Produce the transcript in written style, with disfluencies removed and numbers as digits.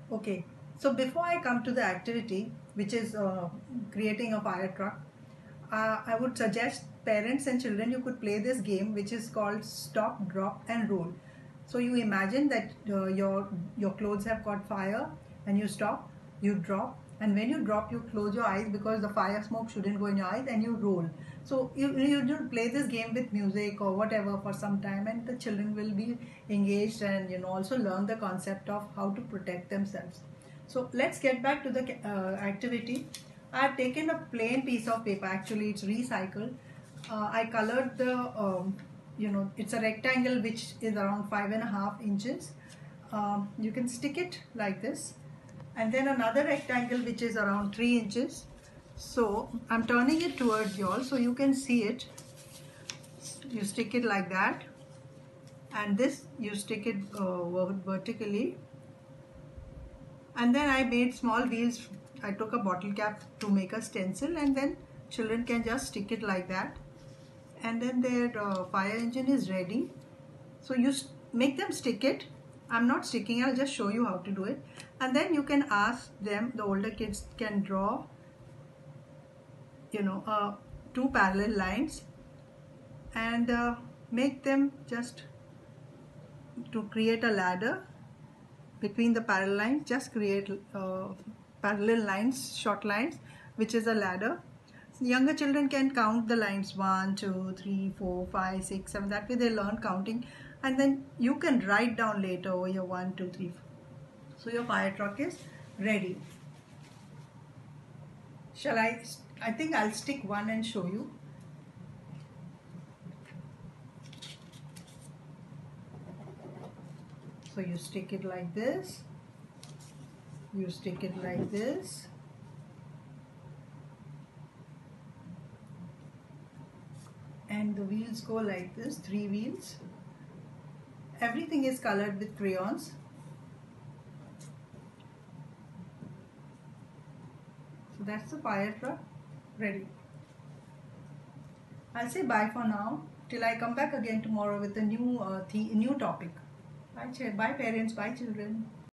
Okay, so before I come to the activity, which is creating a fire truck, I would suggest parents and children you could play this game, which is called stop, drop, and roll. So you imagine that your clothes have caught fire, and you stop, you drop, and when you drop, you close your eyes because the fire smoke shouldn't go in your eyes, and you roll. So you play this game with music or whatever for some time, and the children will be engaged and also learn the concept of how to protect themselves. So let's get back to the activity. I have taken a plain piece of paper. Actually, it's recycled. I colored the it's a rectangle which is around 5.5 inches. You can stick it like this, and then another rectangle which is around 3 inches. So I'm turning it towards you all so you can see it. You stick it like that, and this you stick it vertically, and then I made small wheels. I took a bottle cap to make a stencil, and then children can just stick it like that, and then their fire engine is ready. So you make them stick it. I'm not sticking, I'll just show you how to do it, and then you can ask them, the older kids can draw two parallel lines, and make them just to create a ladder between the parallel lines. Just create parallel lines, short lines, which is a ladder. Younger children can count the lines 1, 2, 3, 4, 5, 6, 7. That way they learn counting, and then you can write down later over your 1, 2, 3, 4. So your fire truck is ready. Shall I think I'll stick one and show you. So you stick it like this, you stick it like this, and the wheels go like this, 3 wheels. Everything is colored with crayons. So that's the fire truck ready. I'll say bye for now till I come back again tomorrow with a new topic. Bye parents, bye children.